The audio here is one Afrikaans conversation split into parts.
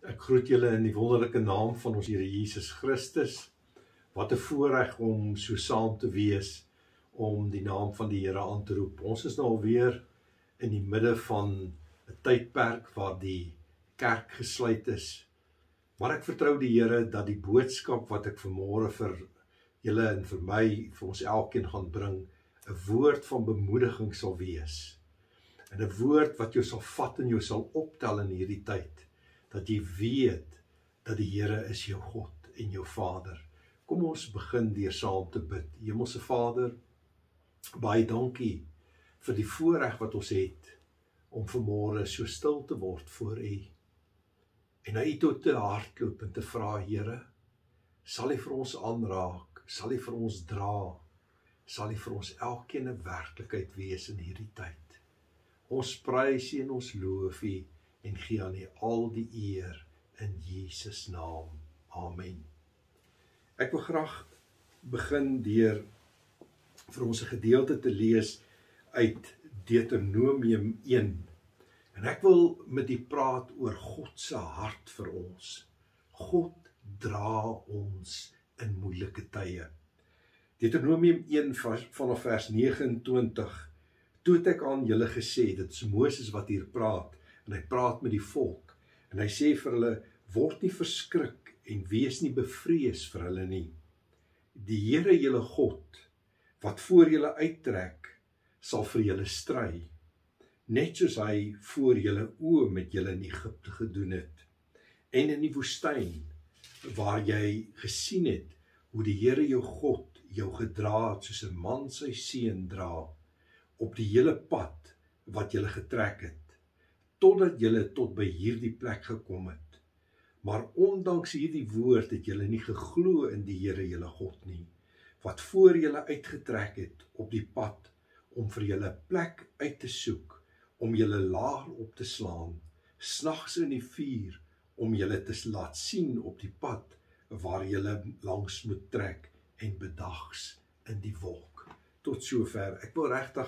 Ek groet julle in die wonderlike naam van ons Here Jesus Christus. Wat 'n voorreg om so saam te wees, om die naam van die Here aan te roep. Ons is nou alweer in die midde van 'n tydperk waar die kerk gesluit is. Maar ek vertrou die Here dat die boodskap wat ek vanmôre vir julle en vir my, vir ons elkeen gaan bring, 'n woord van bemoediging sal wees. En 'n woord wat jou sal vat en jou sal optel in hierdie tyd. Dat jy weet dat die Here is jou God en jou Vader. Kom ons begin deur saam te bid. Hemelse Vader, baie dankie vir die voorreg wat ons het om vanmôre so stil te word voor U. En na U toe te hardloop en te vra, Here, sal U vir ons aanraak, sal U vir ons dra, sal U vir ons elkeen 'n werklikheid wees in hierdie tyd. Ons prys U en ons loof U en gee aan U al die eer in Jesus naam. Amen. Ek wil graag begin deur vir ons 'n gedeelte te lees uit Deuteronomium 1. En ek wil met u praat oor God se hart vir ons. God dra ons in moeilike tye. Deuteronomium 1 vanaf vers 29. Toe het ek aan julle gesê, dit is Moses wat hier praat, en hy praat met die volk, en hy sê vir hulle, word nie verskrik en wees nie bevrees vir hulle nie. Die Here julle God, wat voor julle uittrek, sal vir julle stry, net soos hy voor julle oë met julle in Egipte gedoen het. En in die woestyn, waar jy gesien het, hoe die Here jou God jou gedra het, soos 'n man sy seun dra, op die hele pad wat julle getrek het, totdat julle tot by hierdie plek gekom het. Maar ondanks hierdie woord het julle nie geglo in die Here julle God nie, wat voor julle uitgetrek het op die pad, om vir julle 'n plek uit te soek, om julle laar op te slaan, snags in die vuur, om julle te laat sien op die pad, waar julle langs moet trek, en bedags in die wolk. Tot sover. Ek wil regtig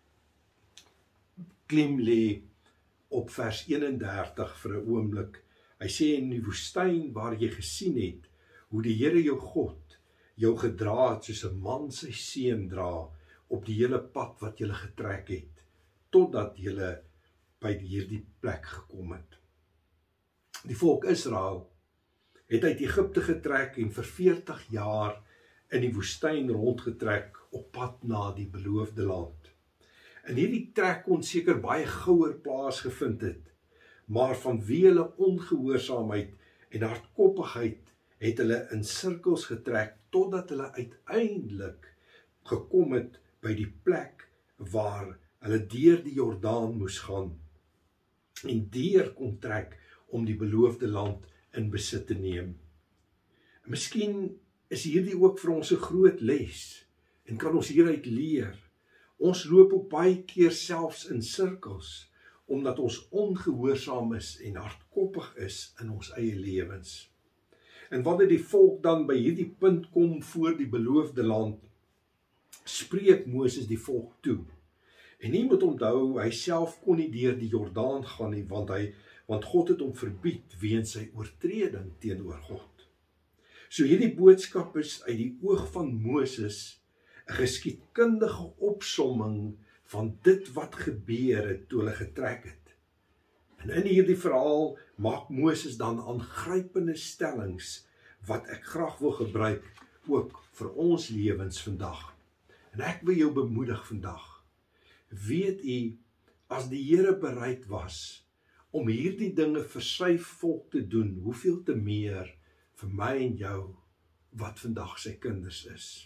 klem lê op vers 31 vir 'n oomblik. Hy sê in die woestyn waar jy gesien het, hoe die Here jou God jou gedra het soos 'n man sy seun dra, op die hele pad wat jy getrek het, totdat jy by hierdie plek gekom het. Die volk Israel het uit Egipte getrek en vir 40 jaar in die woestyn rondgetrek op pad na die beloofde land. En hierdie trek kon seker baie gouer plaasgevind het, maar vanweë hulle ongehoorsaamheid en hardkoppigheid het hulle in sirkels getrek, totdat hulle uiteindelik gekom het by die plek waar hulle deur die Jordaan moes gaan en deur kon trek om die beloofde land in besit te neem. Miskien is hierdie ook vir ons 'n groot les en kan ons hieruit leer. Ons loop ook baie keer selfs in sirkels, omdat ons ongehoorsaam is en hardkoppig is in ons eie lewens. En wanneer die volk dan by hierdie punt kom voor die beloofde land, spreek Moses die volk toe. En jy moet onthou, hy self kon nie deur die Jordaan gaan nie, want God het hom verbied weens sy oortreding teenoor God. So hierdie boodskap is uit die oog van Moses 'n geskiedkundige opsomming van dit wat gebeur het toe hulle getrek het. En in hierdie verhaal maak Moses dan aangrypende stellings wat ek graag wil gebruik ook vir ons lewens vandag. En ek wil jou bemoedig vandag. Weet u, as die Here bereid was om hierdie dinge vir sy volk te doen, hoeveel te meer vir my en jou wat vandag sy kinders is.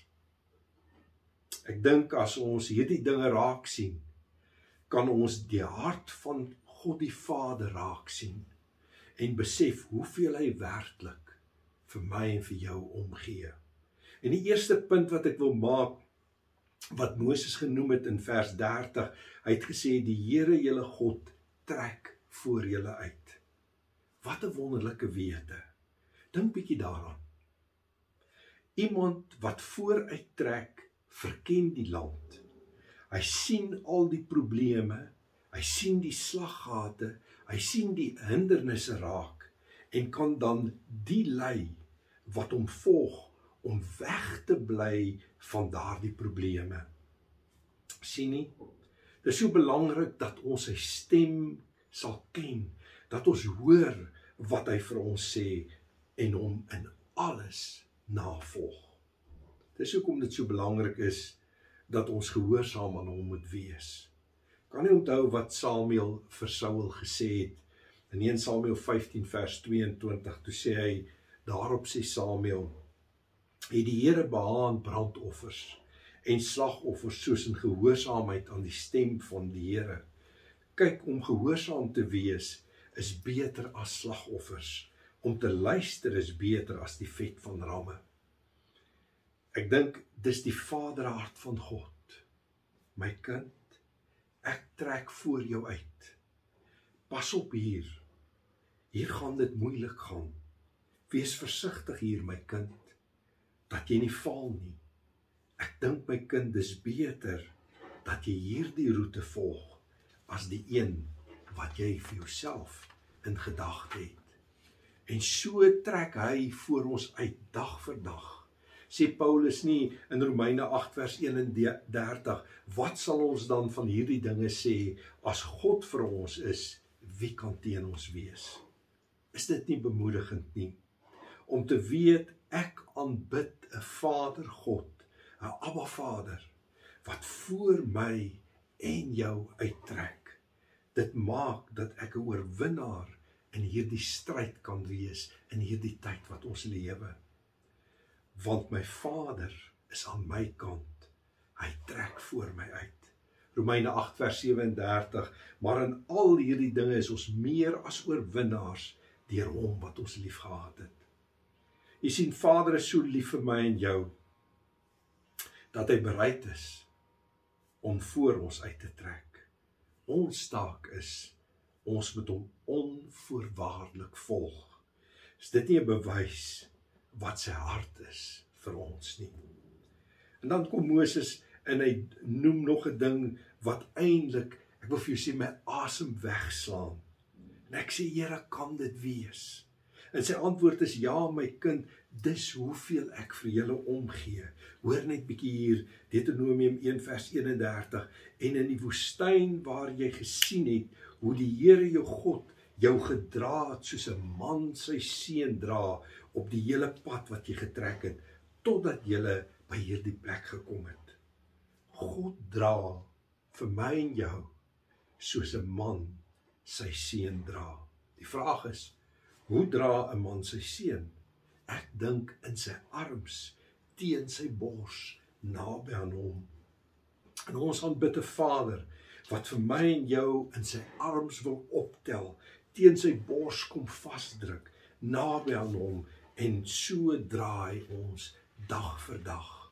Ek dink as ons hierdie dinge raak sien, kan ons die hart van God die Vader raak sien en besef hoeveel hy werklik vir my en vir jou omgee. En die eerste punt wat ek wil maak, wat Moses genoem het in vers 30, hy het gesê, die Here julle God trek voor julle uit. Wat 'n wonderlike wete. Dink bietjie daaraan. Iemand wat vooruit trek, verken die land. Hy sien al die probleme, hy sien die slaggate, hy sien die hindernisse raak en kan dan die lei wat hom volg om weg te bly van daardie probleme. Sien nie? Dit is so belangrik dat ons sy stem sal ken, dat ons hoor wat hy vir ons sê en hom in alles navolg. Dis hoekom dit so belangrik is dat ons gehoorsaam aan hom moet wees. Kan nie onthou wat Samuel vir Saul gesê het in 1 Samuel 15 vers 22, toe sê hy, daarop sê Samuel, het die Here behaag brandoffers en slagoffers soos in gehoorsaamheid aan die stem van die Here. Kyk, om gehoorsaam te wees is beter as slagoffers. Om te luister is beter as die vet van ramme. Ek dink, dis die vaderhart van God. My kind, ek trek voor jou uit. Pas op hier. Hier gaan dit moeilik gaan. Wees versigtig hier, my kind, dat jy nie val nie. Ek dink, my kind, dis beter dat jy hierdie roete volg as die een wat jy vir jouself in gedagte het. En so trek hy voor ons uit dag vir dag. Sê Paulus nie in Romeine 8 vers 31, wat sal ons dan van hierdie dinge sê, as God vir ons is, wie kan teen ons wees? Is dit nie bemoedigend nie? Om te weet, ek aanbid 'n Vader God, 'n Abba Vader, wat voor my en jou uittrek. Dit maak dat ek 'n oorwinnaar in hierdie stryd kan wees, in hierdie tyd wat ons lewe. Want my Vader is aan my kant, hy trek voor my uit. Romeine 8 vers 37, maar in al hierdie dinge is ons meer as oorwinnaars deur hom wat ons lief gehad het. Jy sien, Vader is so lief vir my en jou, dat hy bereid is om voor ons uit te trek. Ons taak is, ons moet hom onvoorwaardelik volg. Is dit nie 'n bewys wat sy hart is vir ons nie? En dan kom Moses en hy noem nog 'n ding wat eintlik, ek wil vir jou sê, my asem wegslaan. En ek sê, Here, kan dit wees? En sy antwoord is, ja, my kind, dis hoeveel ek vir julle omgee. Hoor net bietjie hier, Deuteronomium 1 vers 31, en in die woestyn waar jy gesien het, hoe die Here jou God jou gedra het, soos 'n man sy seun dra, op die hele pad wat jy getrek het, totdat jy by hierdie plek gekom het. God dra vir my en jou, soos 'n man sy seun dra. Die vraag is, hoe dra 'n man sy seun? Ek dink in sy arms, teen sy bors, naby aan hom. En ons aanbid 'n Vader, wat vir my en jou in sy arms wil optel, teen sy bors kom vasdruk, naby aan hom, en so draai ons dag vir dag.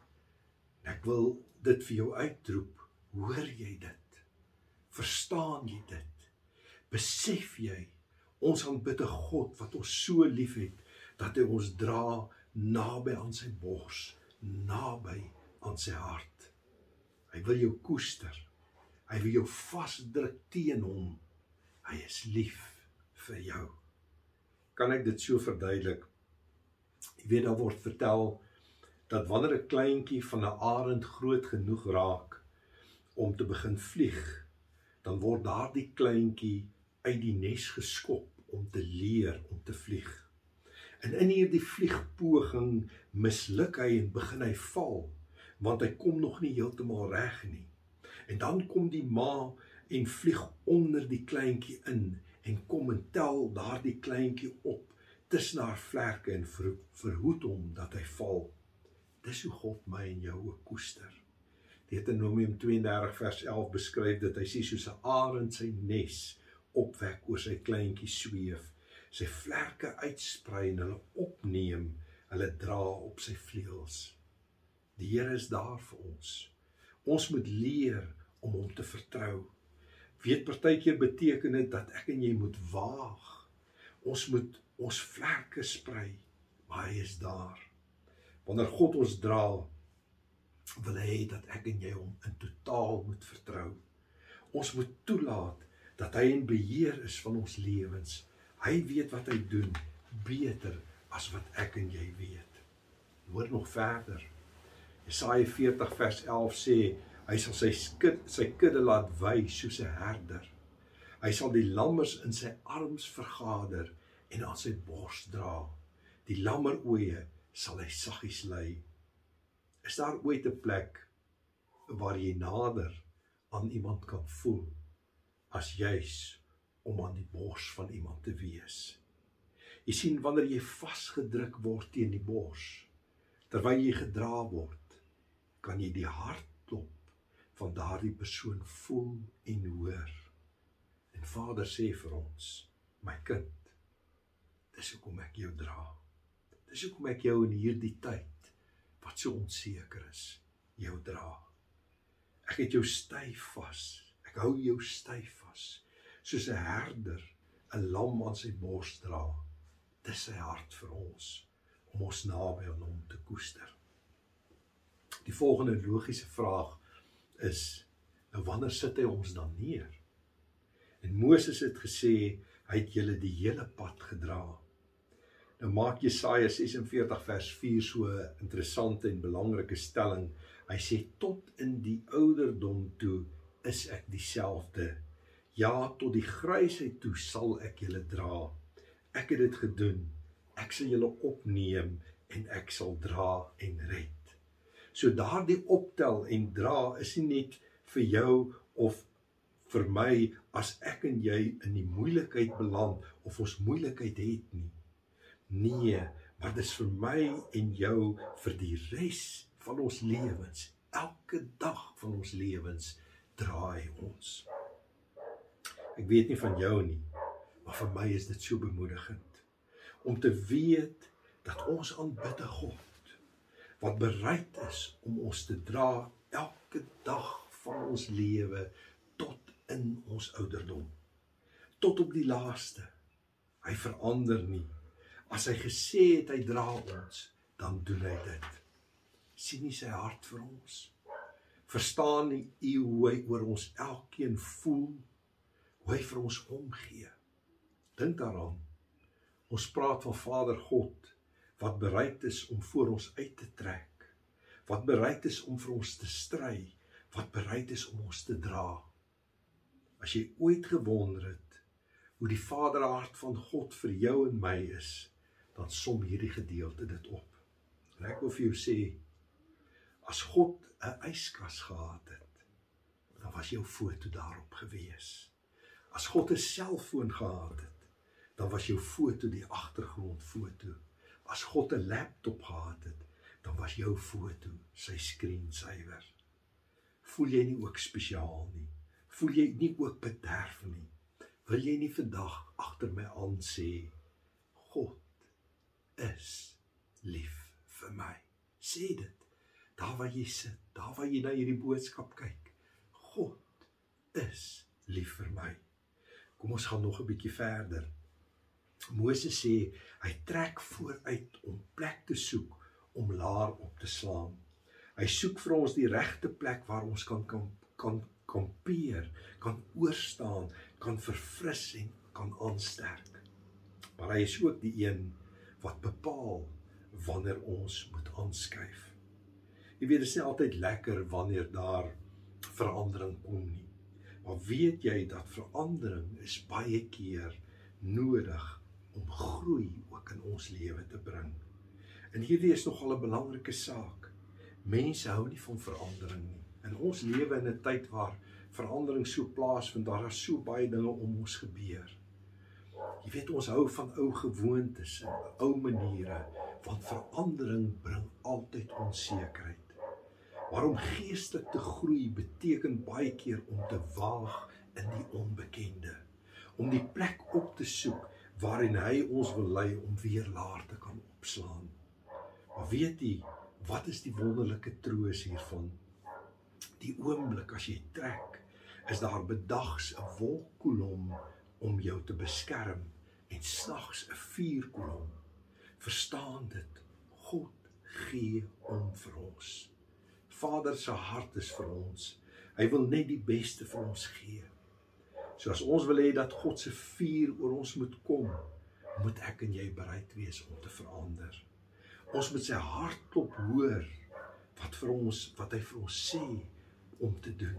Ek wil dit vir jou uitroep, hoor jy dit? Verstaan jy dit? Besef jy, ons aanbid 'n God wat ons so lief het, dat hy ons dra naby aan sy bors, naby aan sy hart. Hy wil jou koester, hy wil jou vasdruk teen hom, hy is lief vir jou. Kan ek dit so verduidelik? Jy weet, daar word vertel, dat wanneer 'n kleintjie van 'n arend groot genoeg raak, om te begin vlieg, dan word daardie kleintjie uit die nes geskop, om te leer om te vlieg. En in hierdie vliegpoging misluk hy en begin hy val, want hy kom nog nie heeltemal reg nie. En dan kom die ma en vlieg onder die kleintjie in, en kom en tel daardie kleintjie op, tussen haar vlerke en verhoed hom dat hy val. Dis hoe God my en jou ook koester. Deuteronomium 32 vers 11 beskryf dit, hy sê soos 'n arend sy nes opwek oor sy kleintjie sweef, sy vlerke uitsprei en hulle opneem, hulle dra op sy vleuels. Die Here is daar vir ons. Ons moet leer om hom te vertrou. Weet, partykeer beteken dit dat ek en jy moet waag. Ons moet ons vlerke sprei, maar hy is daar. Wanneer God ons dra, wil hy dat ek en jy hom in totaal moet vertrou. Ons moet toelaat dat hy in beheer is van ons lewens. Hy weet wat hy doen, beter as wat ek en jy weet. Hoor nog verder. Jesaja 40 vers 11 sê, hy sal sy kudde laat wy soos 'n herder. Hy sal die lammers in sy arms vergader en aan sy bors dra. Die lammeroeie sal hy saggies lei. Is daar ooit 'n plek waar jy nader aan iemand kan voel, as juis om aan die bors van iemand te wees? Jy sien, wanneer jy vasgedruk word teen die bors, terwyl jy gedra word, kan jy die hartklop van daardie persoon voel en hoor. En Vader sê vir ons, my kind, dis hoekom ek jou dra. Dis hoekom ek jou in hierdie tyd, wat so onseker is, jou dra. Ek het jou styf vas, ek hou jou styf vas, soos 'n herder 'n lam aan sy bors dra. Dis sy hart vir ons, om ons naby aan hom te koester. Die volgende logiese vraag is, nou wanneer sit hy ons dan neer? En Moses het gesê, hy het julle die hele pad gedra. Nou maak Jesaja 46 vers 4 so 'n interessante en belangrike stelling. Hy sê, tot in die ouderdom toe is ek dieselfde. Ja, tot die grysheid toe sal ek julle dra. Ek het dit gedoen, ek sal julle opneem en ek sal dra en red. So daardie optel en dra is nie net vir jou of vir my as ek en jy in die moeilikheid beland of ons moeilikheid het nie. Nee, maar dis vir my en jou vir die res van ons lewens. Elke dag van ons lewens dra hy ons. Ek weet nie van jou nie, maar vir my is dit so bemoedigend om te weet dat ons aanbid 'n God wat bereid is om ons te dra elke dag van ons lewe tot in ons ouderdom, tot op die laaste. Hy verander nie. As hy gesê het hy dra ons, dan doen hy dit. Sien nie sy hart vir ons? Verstaan nie u hoe hy oor ons elkeen voel, hoe hy vir ons omgee? Dink daaraan. Ons praat van Vader God, wat bereid is om voor ons uit te trek, wat bereid is om vir ons te stry, wat bereid is om ons te dra. As jy ooit gewonder het hoe die vaderhart van God vir jou en my is, dan som hierdie gedeelte dit op. En ek wil vir jou sê, as God 'n yskas gehad het, dan was jou foto daarop gewees. As God 'n selfoon gehad het, dan was jou foto die agtergrondfoto. As God 'n laptop gehad het, dan was jou foto sy screensaver. Voel jy nie ook spesiaal nie? Voel jy nie ook bederf nie? Wil jy nie vandag agter my aan sê, God is lief vir my? Sê dit, daar waar jy sit, daar waar jy na hierdie boodskap kyk. God is lief vir my. Kom ons gaan nog 'n bietjie verder. Moses sê, hy trek vooruit om plek te soek, om laar op te slaan. Hy soek vir ons die regte plek waar ons kan kampeer, kan oorstaan, kan verfris en kan aansterk. Maar hy is ook die een wat bepaal wanneer ons moet aanskuif. Jy weet, dit is nie altyd lekker wanneer daar verandering kom nie. Maar weet jy dat verandering is baie keer nodig om groei ook in ons lewe te bring. En hierdie is nogal 'n belangrike saak. Mense hou nie van verandering nie. En ons lewe in 'n tyd waar verandering so plaasvind, daar is so baie dinge om ons gebeur. Jy weet, ons hou van ou gewoontes en ou maniere, want verandering bring altyd onsekerheid. Maar om geestelik te groei beteken baie keer om te waag in die onbekende, om die plek op te soek waarin hy ons wil lei om weer laar te kan opslaan. Maar weet jy, wat is die wonderlike troos hiervan? Die oomblik as jy trek, is daar bedags 'n wolkkolom om jou te beskerm en snags 'n vuurkolom. Verstaan dit, God gee om vir ons. Vader se hart is vir ons. Hy wil net die beste vir ons gee. So as ons wil hê dat God se vuur oor ons moet kom, moet ek en jy bereid wees om te verander. Ons moet sy hartklop hoor, wat hy vir ons sê om te doen.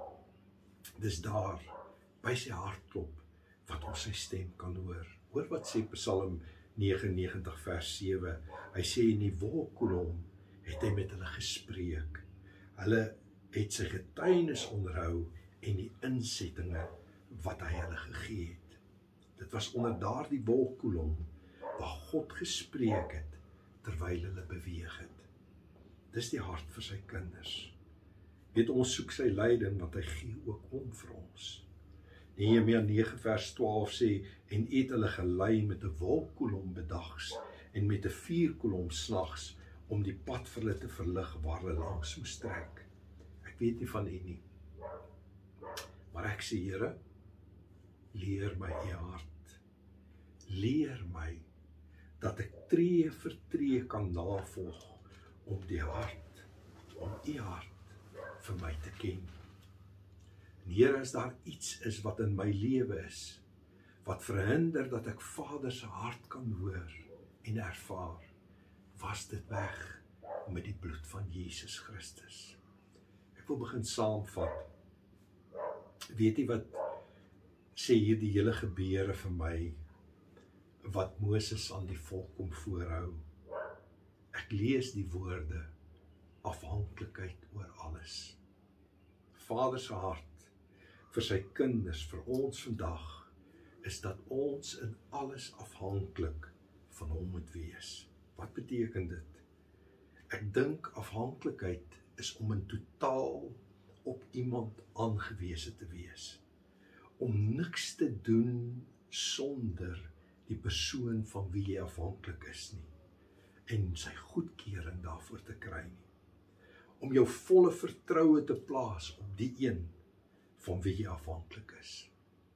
Dis daar, by sy hartklop, wat ons sy stem kan hoor. Hoor wat sê Psalm 99 vers 7, hy sê in die wolkkolom het hy met hulle gespreek. Hulle het sy getuienis onderhou en die insettinge wat hy hulle gegee het. Dit was onder daardie wolkkolom waar God gespreek het terwyl hulle beweeg het. Dis die hart vir sy kinders. Weet ons soek sy leiding want hy gee ook om vir ons. Nehemia 9 vers 12 sê, en het hulle gelei met 'n wolkkolom bedags en met 'n vuurkolom snags om die pad vir hulle te verlig waar hulle langs moes trek. Ek weet nie van u nie, maar ek sê Here, leer my u hart. Leer my dat ek tree vir tree kan navolg om u hart vir my te ken. En Here, as daar iets is wat in my lewe is, wat verhinder dat ek Vader se hart kan hoor en ervaar, was dit weg met die bloed van Jesus Christus. Ek wil begin saamvat. Weet jy wat sê hier die hele gebeure vir my, wat Moses aan die volk kom voorhou? Ek lees die woorde, afhanklikheid oor alles. Vader se hart vir sy kinders, vir ons vandag, is dat ons in alles afhanklik van hom moet wees. Wat beteken dit? Ek dink afhanklikheid is om in totaal op iemand aangewese te wees. Om niks te doen sonder die persoon van wie jy afhanklik is nie. En sy goedkeuring daarvoor te kry nie. Om jou volle vertroue te plaas op die een van wie jy afhanklik is.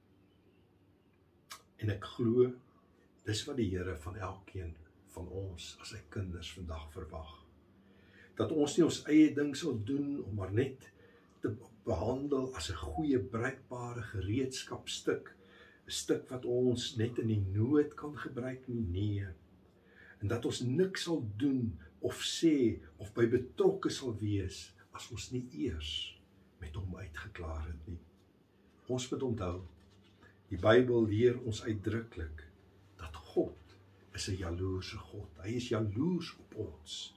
En ek glo, dis wat die Here van elkeen van ons as sy kinders vandag verwag. Dat ons nie ons eie ding sal doen om maar net te behandel as 'n goeie bruikbare gereedskapstuk, 'n stuk wat ons net in die nood kan gebruik nie, nee. En dat ons niks sal doen of sê of by betrokke sal wees as ons nie eers met hom uitgeklaar het nie. Ons moet onthou, die Bybel leer ons uitdruklik dat God is 'n jaloerse God. Hy is jaloers op ons.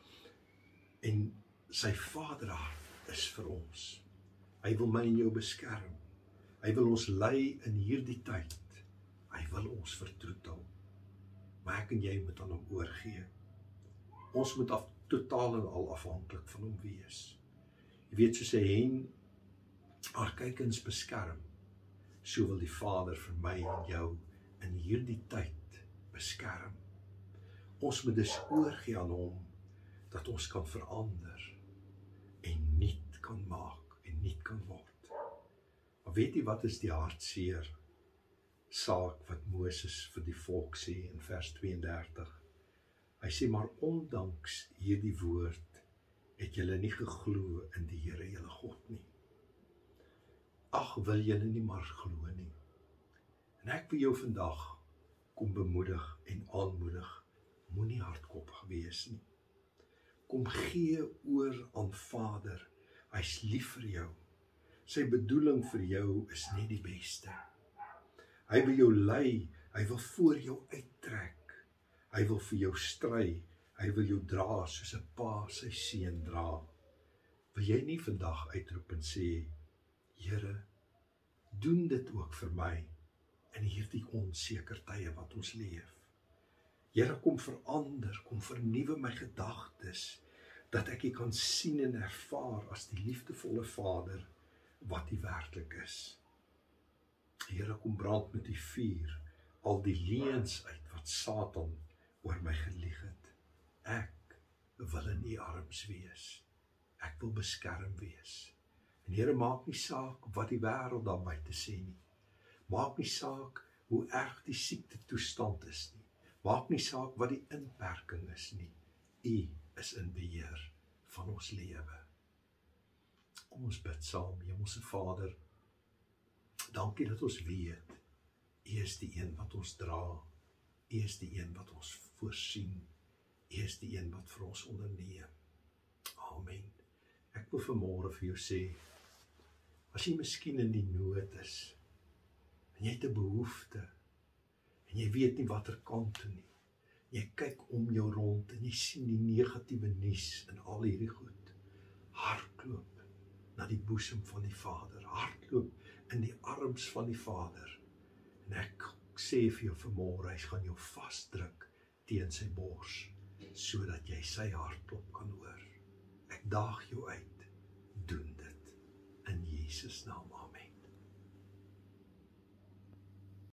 En sy vaderhart is vir ons. Hy wil my en jou beskerm. Hy wil ons lei in hierdie tyd. Hy wil ons vertroetel. Maar ek en jy moet aan hom oorgee. Ons moet totaal en al afhanklik van hom wees. Jy weet, soos 'n hen haar kuikens beskerm, so wil die Vader vir my en jou in hierdie tyd beskerm. Ons moet dus oorgee aan hom, dat ons kan verander en nuut kan maak en nuut kan word. Maar weet jy wat is die hartseer saak wat Moses vir die volk sê in vers 32? Hy sê, maar ondanks hierdie woord het julle nie geglo in die Here julle God nie. Ag, wil julle nie maar glo nie. En ek wil jou vandag kom bemoedig en aanmoedig, moenie hardkoppig wees nie. Kom gee oor aan Vader, hy's lief vir jou. Sy bedoeling vir jou is net die beste. Hy wil jou lei, hy wil voor jou uittrek. Hy wil vir jou stry, hy wil jou dra soos 'n pa sy seun dra. Wil jy nie vandag uitroep en sê, Here, doen dit ook vir my in hierdie onseker tye wat ons leef. Here, kom verander, kom vernuwe my gedagtes, dat ek U kan sien en ervaar as die liefdevolle Vader wat U werklik is. Here, kom brand met U vuur al die leuns uit wat Satan oor my gelieg het. Ek wil in U arms wees. Ek wil beskerm wees. En Here, maak nie saak wat die wêreld daar buite sê nie. Maak nie saak hoe erg die siekte toestand is nie. Maak nie saak wat die inperking is nie. U is in beheer van ons lewe. Kom ons bid saam. Hemelse Vader, Dankie dat ons weet, U is die een wat ons dra, U is die een wat ons voorsien, U is die een wat vir ons onderneem. Amen. Ek wil vanmôre vir jou sê, as jy miskien in die nood is, en jy het 'n behoefte, en jy weet nie watter kant toe nie, jy kyk om jou rond, en jy sien die negatiewe nuus en al hierdie goed, hardloop na die boesem van die Vader, hardloop in die arms van die Vader, en ek sê vir jou vanmôre, hy gaan jou vasdruk teen sy bors, sodat jy sy hartklop kan hoor. Ek daag jou uit, doen dit, in Jesus naam, amen.